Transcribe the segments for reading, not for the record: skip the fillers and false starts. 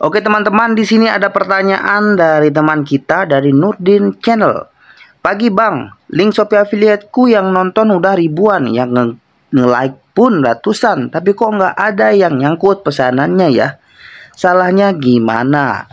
Oke teman-teman, di sini ada pertanyaan dari teman kita dari Nurdin Channel. Pagi bang, link Shopee affiliateku yang nonton udah ribuan, yang nge-like pun ratusan, tapi kok nggak ada yang nyangkut pesanannya ya? Salahnya gimana?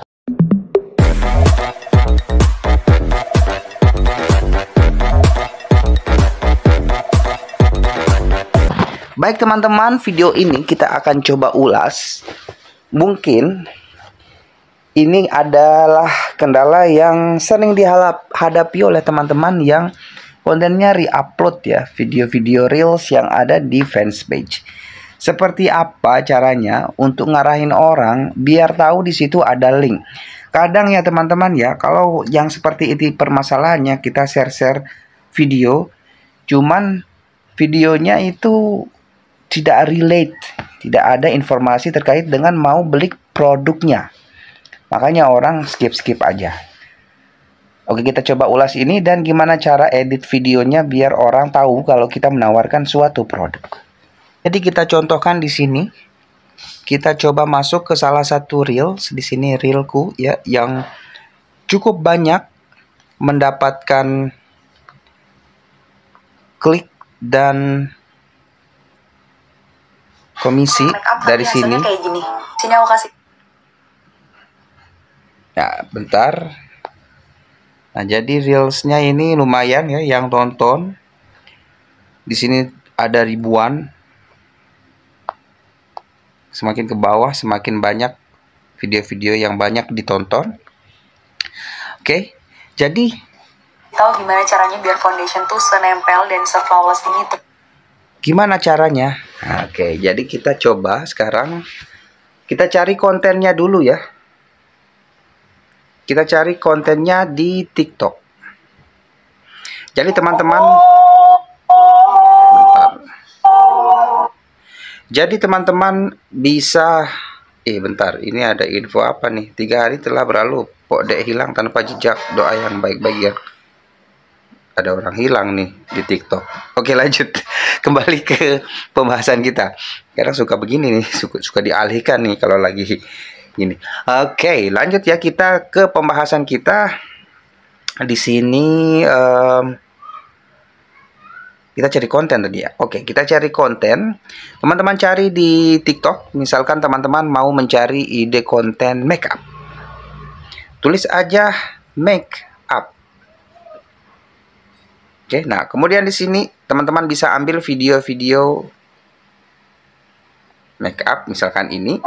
Baik teman-teman, video ini kita akan coba ulas. Mungkin ini adalah kendala yang sering dihadapi oleh teman-teman yang kontennya re-upload ya, video-video reels yang ada di fanpage. Seperti apa caranya untuk ngarahin orang biar tahu di situ ada link. Kadang ya teman-teman ya, kalau yang seperti itu permasalahannya, kita share-share video, cuman videonya itu tidak relate, tidak ada informasi terkait dengan mau beli produknya. Makanya orang skip aja. Oke, kita coba ulas ini dan gimana cara edit videonya biar orang tahu kalau kita menawarkan suatu produk. Jadi kita contohkan di sini. Kita coba masuk ke salah satu reels. Di sini reelku ya yang cukup banyak mendapatkan klik dan komisi dari sini. Kayak gini. Sini aku kasih. Ya, bentar. Nah, jadi reelsnya ini lumayan ya yang tonton. Di sini ada ribuan. Semakin ke bawah semakin banyak video-video yang banyak ditonton. Oke. Jadi tahu gimana caranya biar foundation tuh senempel dan se-flawless ini tuh. Gimana caranya? Nah, oke, jadi kita coba sekarang. Kita cari kontennya dulu ya. Kita cari kontennya di TikTok. Jadi teman-teman, bisa, bentar, ini ada info apa nih? 3 hari telah berlalu, Pok Dek hilang tanpa jejak. Doa yang baik-baik ya. Ada orang hilang nih di TikTok. Oke, lanjut. Kembali ke pembahasan kita. Kadang suka begini nih, suka dialihkan nih kalau lagi gini. Oke, lanjut ya, kita ke pembahasan kita. Di sini kita cari konten tadi ya. Oke, kita cari konten. Teman-teman cari di TikTok. Misalkan teman-teman mau mencari ide konten makeup. Tulis aja make up. Oke, nah kemudian di sini teman-teman bisa ambil video-video make up, misalkan ini.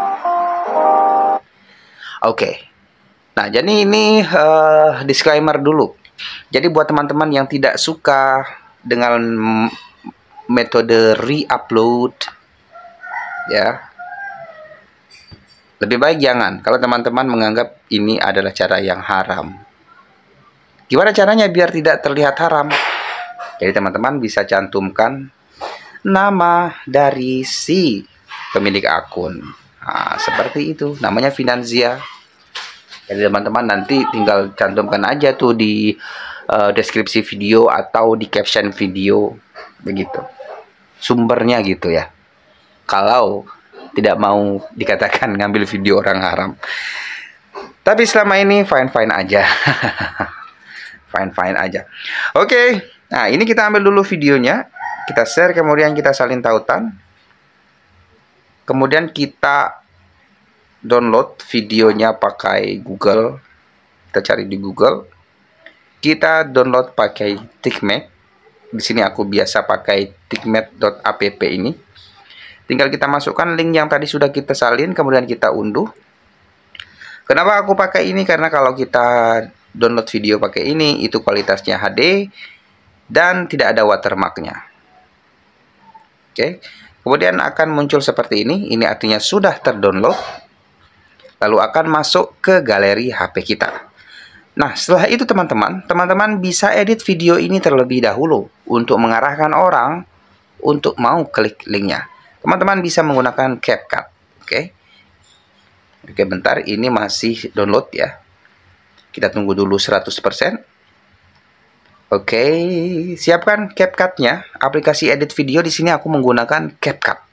Oke. Nah, jadi ini disclaimer dulu. Jadi buat teman-teman yang tidak suka dengan metode re-upload ya, lebih baik jangan. Kalau teman-teman menganggap ini adalah cara yang haram. Gimana caranya biar tidak terlihat haram? Jadi teman-teman bisa cantumkan nama dari si pemilik akun. Nah, seperti itu. Namanya Finanzia. Jadi teman-teman nanti tinggal cantumkan aja tuh di deskripsi video atau di caption video. Begitu. Sumbernya gitu ya. Kalau tidak mau dikatakan ngambil video orang haram. Tapi selama ini fine-fine aja. Fine-fine aja. Oke. Nah, ini kita ambil dulu videonya. Kita share, kemudian kita salin tautan. Kemudian kita download videonya pakai Google. Kita cari di Google. Kita download pakai TikMate. Di sini aku biasa pakai tikmate.app ini. Tinggal kita masukkan link yang tadi sudah kita salin, kemudian kita unduh. Kenapa aku pakai ini? Karena kalau kita download video pakai ini, itu kualitasnya HD dan tidak ada watermarknya. Oke. Kemudian akan muncul seperti ini. Ini artinya sudah terdownload. Lalu akan masuk ke galeri HP kita. Nah, setelah itu teman-teman bisa edit video ini terlebih dahulu untuk mengarahkan orang untuk mau klik linknya. Teman-teman bisa menggunakan CapCut. Oke. Oke, bentar, ini masih download ya. Kita tunggu dulu 100%. Oke, siapkan CapCut-nya. Aplikasi edit video di sini aku menggunakan CapCut.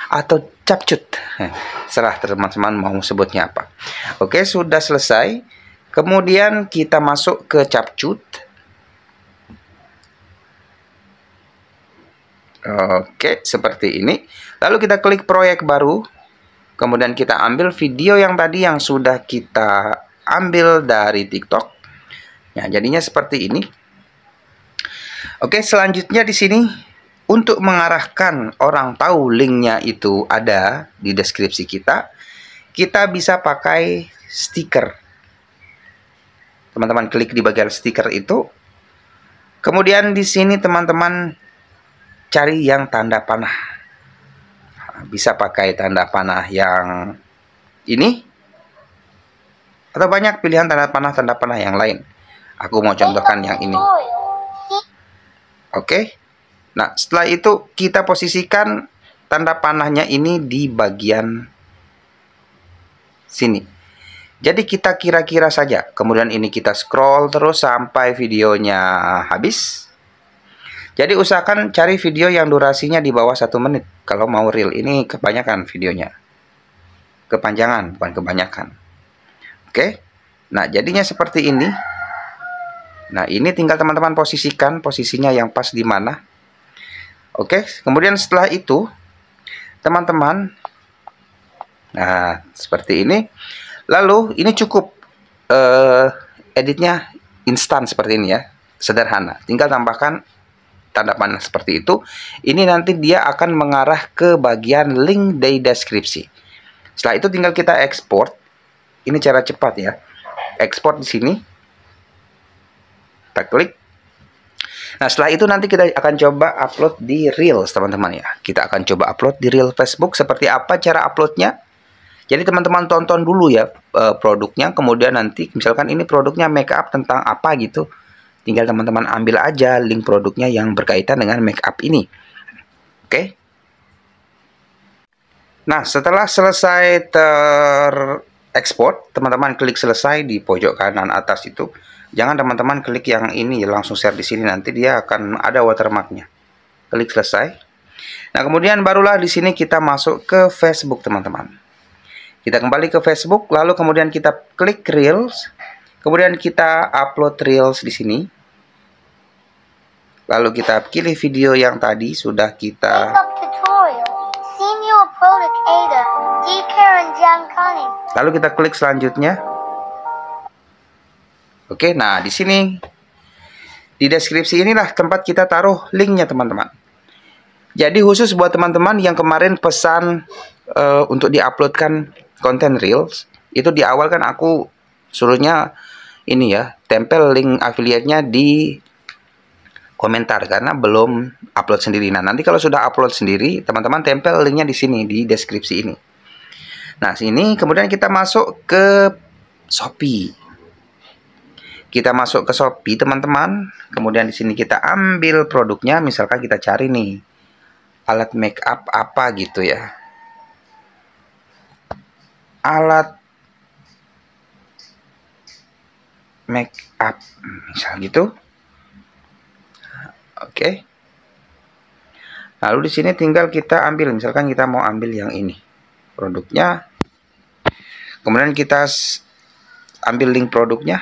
atau capcut. Serah teman-teman mau sebutnya apa. Oke, sudah selesai. Kemudian kita masuk ke capcut. Oke, seperti ini. Lalu kita klik proyek baru. Kemudian kita ambil video yang tadi yang sudah kita ambil dari TikTok. Ya, jadinya seperti ini. Oke, selanjutnya di sini untuk mengarahkan orang tahu linknya itu ada di deskripsi kita, kita bisa pakai stiker. Teman-teman klik di bagian stiker itu. Kemudian di sini teman-teman cari yang tanda panah. Bisa pakai tanda panah yang ini, atau banyak pilihan tanda panah yang lain. Aku mau contohkan yang ini. Oke. Nah, setelah itu kita posisikan tanda panahnya ini di bagian sini. Jadi kita kira-kira saja. Kemudian ini kita scroll terus sampai videonya habis. Jadi usahakan cari video yang durasinya di bawah 1 menit. Kalau mau reel, ini kebanyakan videonya. Kepanjangan, bukan kebanyakan. Oke. Nah, jadinya seperti ini. Nah, ini tinggal teman-teman posisikan posisinya yang pas di mana. Oke. Kemudian setelah itu, teman-teman, nah, seperti ini. Lalu, ini cukup editnya instan seperti ini ya. Sederhana. Tinggal tambahkan tanda panah seperti itu. Ini nanti dia akan mengarah ke bagian link di deskripsi. Setelah itu tinggal kita ekspor. Ini cara cepat ya. Ekspor di sini. Kita klik. Nah, setelah itu nanti kita akan coba upload di Reels, teman-teman ya. Kita akan coba upload di Reel Facebook. Seperti apa cara uploadnya? Jadi teman-teman tonton dulu ya produknya. Kemudian nanti misalkan ini produknya make up tentang apa gitu. Tinggal teman-teman ambil aja link produknya yang berkaitan dengan make up ini. Oke. Nah, setelah selesai terekspor, teman-teman klik selesai di pojok kanan atas itu. Jangan teman-teman klik yang ini langsung share di sini, nanti dia akan ada watermarknya. Klik selesai. Nah, kemudian barulah di sini kita masuk ke Facebook, teman-teman. Kita kembali ke Facebook, lalu kemudian kita klik Reels. Kemudian kita upload Reels di sini. Lalu kita pilih video yang tadi sudah kita. Lalu kita klik selanjutnya. Oke, nah di sini di deskripsi inilah tempat kita taruh linknya, teman-teman. Jadi khusus buat teman-teman yang kemarin pesan untuk diuploadkan konten Reels, itu di awal kan aku suruhnya ini ya, tempel link affiliate-nya di komentar karena belum upload sendiri. Nah, nanti kalau sudah upload sendiri, teman-teman tempel linknya di sini di deskripsi ini. Nah, sini kemudian kita masuk ke Shopee. Kita masuk ke Shopee, teman-teman. Kemudian di sini kita ambil produknya, misalkan kita cari nih alat make up apa gitu ya. Alat make up misal gitu. Oke. Lalu di sini tinggal kita ambil, misalkan kita mau ambil yang ini produknya. Kemudian kita ambil link produknya.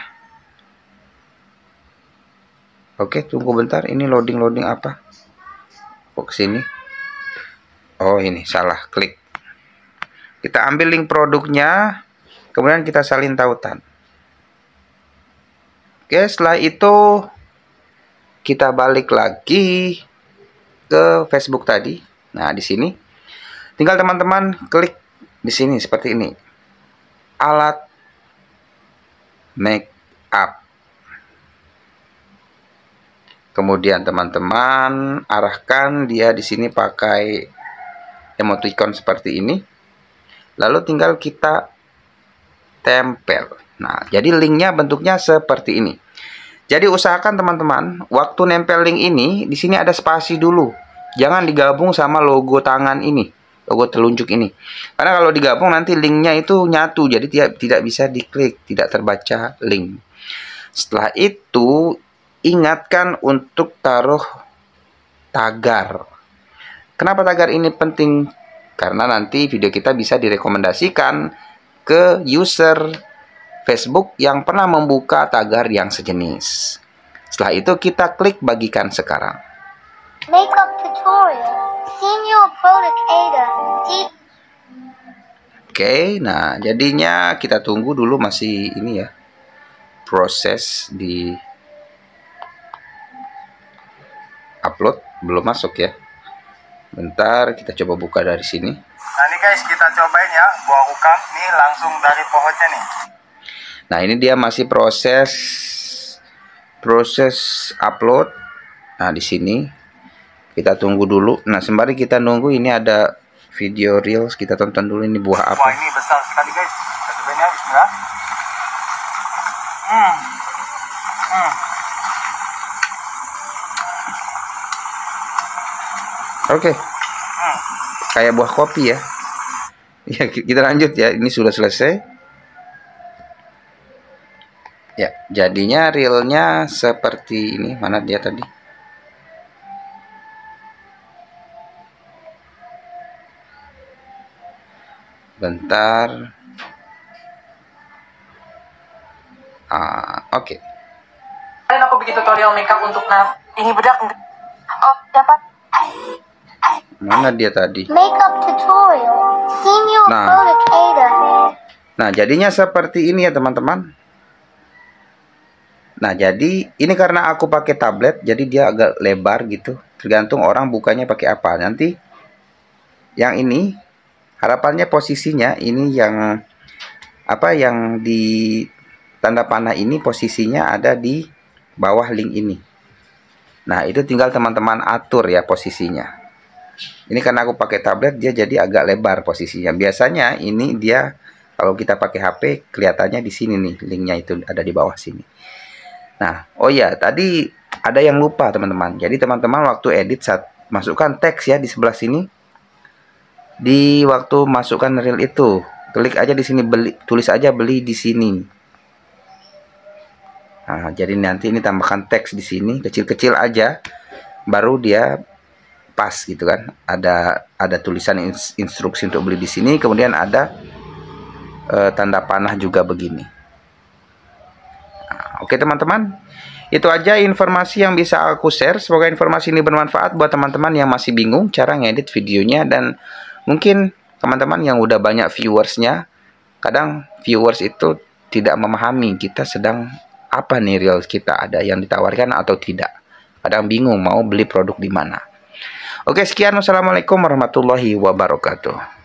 Oke, tunggu bentar, ini loading apa? Kok sini? Oh, ini salah klik. Kita ambil link produknya, kemudian kita salin tautan. Oke, setelah itu kita balik lagi ke Facebook tadi. Nah, di sini tinggal teman-teman klik di sini seperti ini. Alat make up. Kemudian teman-teman arahkan dia di sini pakai emoticon seperti ini. Lalu tinggal kita tempel. Nah, jadi linknya bentuknya seperti ini. Jadi usahakan teman-teman, waktu nempel link ini, di sini ada spasi dulu. Jangan digabung sama logo tangan ini, logo telunjuk ini. Karena kalau digabung nanti linknya itu nyatu, jadi tidak bisa diklik, tidak terbaca link. Setelah itu, ingatkan untuk taruh tagar. Kenapa tagar ini penting Karena nanti video kita bisa direkomendasikan ke user Facebook yang pernah membuka tagar yang sejenis. Setelah itu kita klik bagikan sekarang. Makeup tutorial, senior product ada, Oke, nah jadinya kita tunggu dulu, masih ini ya, proses di upload, belum masuk ya. Bentar, kita coba buka dari sini. Nah ini guys, kita cobain ya buah ukam nih langsung dari pohonnya nih. Nah ini dia masih proses upload. Nah di sini kita tunggu dulu. Nah sembari kita nunggu, ini ada video reels, kita tonton dulu ini buah apa. Wah ini besar sekali guys. Kita cobain ya, bismillah. Oke. Kayak buah kopi ya. Ya, kita lanjut ya. Ini sudah selesai. Ya, jadinya realnya seperti ini. Mana dia tadi? Bentar. Oke. Kemarin aku bikin tutorial makeup untuk ini bedak. oh dapat Mana dia tadi? makeup tutorial, senior Nah. product ada. Nah, jadinya seperti ini ya, teman-teman. Nah, jadi ini karena aku pakai tablet, jadi dia agak lebar gitu. Tergantung orang bukanya pakai apa. Nanti yang ini harapannya posisinya ini yang apa, yang di tanda panah ini posisinya ada di bawah link ini. Nah, itu tinggal teman-teman atur ya posisinya. Ini karena aku pakai tablet, dia jadi agak lebar posisinya. Biasanya ini dia kalau kita pakai HP kelihatannya di sini nih, linknya itu ada di bawah sini. Nah, oh ya, tadi ada yang lupa teman-teman. Jadi teman-teman waktu edit saat masukkan teks ya di sebelah sini. Di waktu masukkan reel itu, klik aja di sini beli, tulis aja beli di sini. Nah, jadi nanti ini tambahkan teks di sini kecil-kecil aja, baru dia pas gitu kan. Ada tulisan instruksi untuk beli di sini, kemudian ada tanda panah juga begini. Nah, oke teman-teman, itu aja informasi yang bisa aku share. Semoga informasi ini bermanfaat buat teman-teman yang masih bingung cara ngedit videonya, dan mungkin teman-teman yang udah banyak viewersnya. Kadang viewers itu tidak memahami kita sedang apa nih reel kita, ada yang ditawarkan atau tidak. Kadang bingung mau beli produk di mana. Oke, sekian. Wassalamualaikum warahmatullahi wabarakatuh.